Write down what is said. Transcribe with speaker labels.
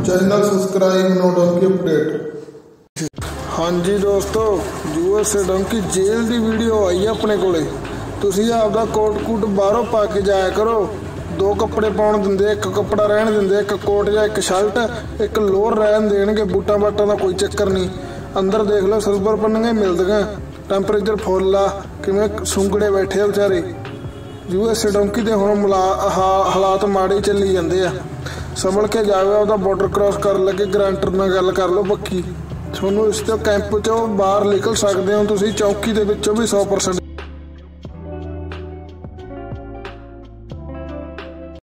Speaker 1: Channel subscribe note की update. हाँ जी दोस्तों, यूएसए डंकी जेल की वीडियो आई है अपने कोले। तुसी आपदा कोट कूट बाहरों पा के जाया करो। दो कपड़े पाउण दिंदे, एक कपड़ा रहन दिंदे, एक कोट या एक शर्ट, एक लोअर रहन देणगे। बूटा बाटा का कोई चक्कर नहीं। अंदर देख लो सिल्वर पन्नियां मिलदियां, टैंपरेचर फुल आ, किवें सुंगड़े बैठे आ बेचारे। यूएसए डंकी दे हुण हालात माड़े चली जांदे आ। संभल के जाओ, आपदा बॉर्डर क्रॉस कर लगे ग्रंटर नाल गल कर लो पक्की। तुहानूं इस कैंप चों बाहर निकल सकते हो तुसीं, चौकी दे विचों भी 100%।